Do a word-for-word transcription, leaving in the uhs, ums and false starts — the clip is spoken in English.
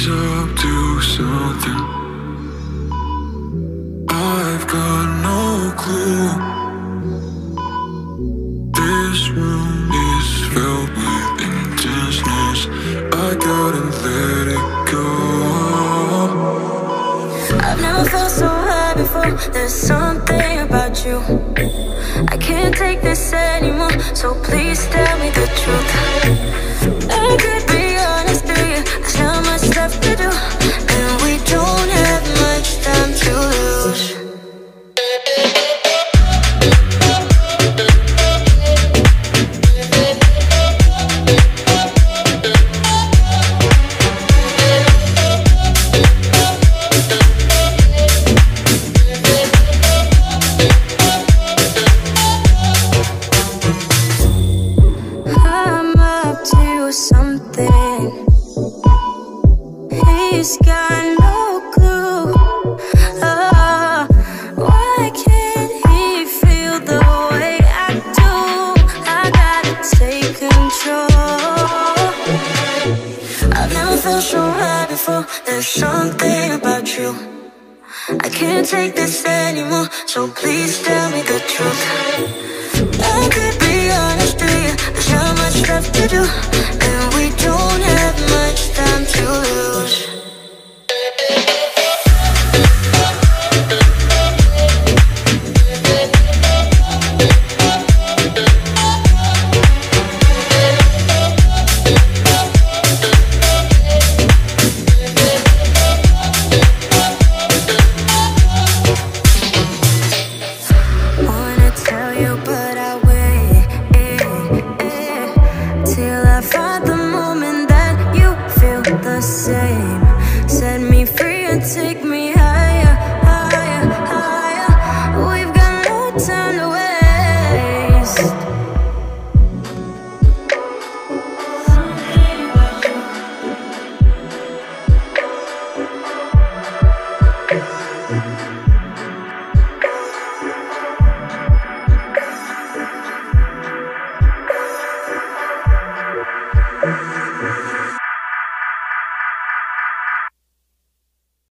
He's up to something. I've got no clue. This room is filled with intenseness. I gotta let it go. I've never felt so high before. There's something about you. I can't take this anymore, so please tell me the truth. I could be honest with you, there's not much left to do, and we don't have much time to lose. Something he's got no clue. Oh, why can't he feel the way I do? I gotta take control. I've never felt so high before. There's something about you. I can't take this anymore, so please tell me the truth. I could be honest with you, there's not much left to do, and we don't have much time to lose. Wanna tell you, but I wait till I find the moment that you feel the same. Set me free and take me higher, higher, higher. We've got no time to waste. Something about you.